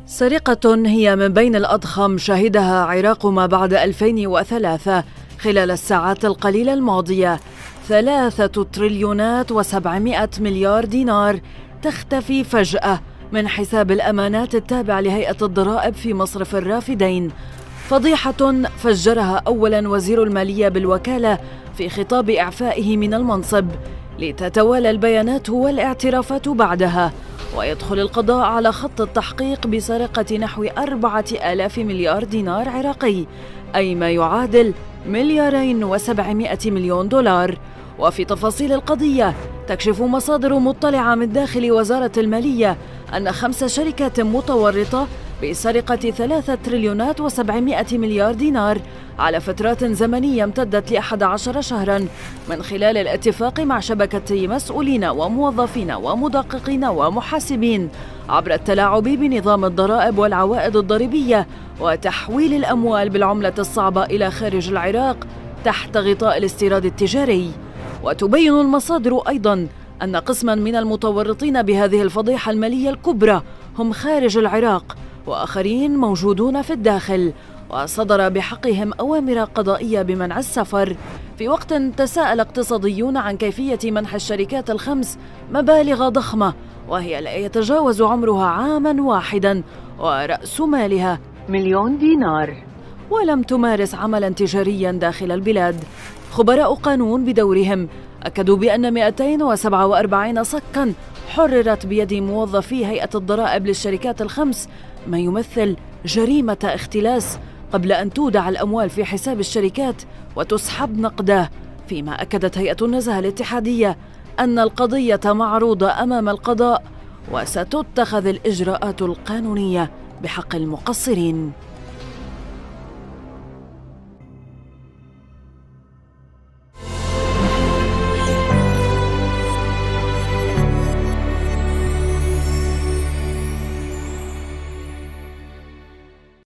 سرقة هي من بين الأضخم شهدها عراق ما بعد 2003 خلال الساعات القليلة الماضية. 3 تريليونات و700 مليار دينار تختفي فجأة من حساب الأمانات التابع لهيئة الضرائب في مصرف الرافدين. فضيحة فجرها أولا وزير المالية بالوكالة في خطاب إعفائه من المنصب، لتتوالى البيانات والاعترافات بعدها، ويدخل القضاء على خط التحقيق بسرقة نحو 4000 مليار دينار عراقي، أي ما يعادل 2.7 مليار. وفي تفاصيل القضية تكشف مصادر مطلعة من داخل وزارة المالية أن 5 شركات متورطة بسرقة 3 تريليونات و700 مليار دينار على فترات زمنية امتدت ل11 شهرا، من خلال الاتفاق مع شبكة مسؤولين وموظفين ومدققين ومحاسبين عبر التلاعب بنظام الضرائب والعوائد الضريبية وتحويل الأموال بالعملة الصعبة إلى خارج العراق تحت غطاء الاستيراد التجاري. وتبين المصادر أيضا أن قسما من المتورطين بهذه الفضيحة المالية الكبرى هم خارج العراق، وآخرين موجودون في الداخل، وصدر بحقهم أوامر قضائية بمنع السفر، في وقت تساءل اقتصاديون عن كيفية منح الشركات ال5 مبالغ ضخمة وهي لا يتجاوز عمرها عاما واحدا ورأس مالها 1,000,000 دينار، ولم تمارس عملا تجاريا داخل البلاد. خبراء قانون بدورهم أكدوا بأن 247 صكا حررت بيد موظفي هيئة الضرائب للشركات ال5، ما يمثل جريمة اختلاس، قبل أن تودع الأموال في حساب الشركات وتسحب نقدا. فيما أكدت هيئة النزاهة الاتحادية أن القضية معروضة أمام القضاء وستتخذ الإجراءات القانونية بحق المقصرين.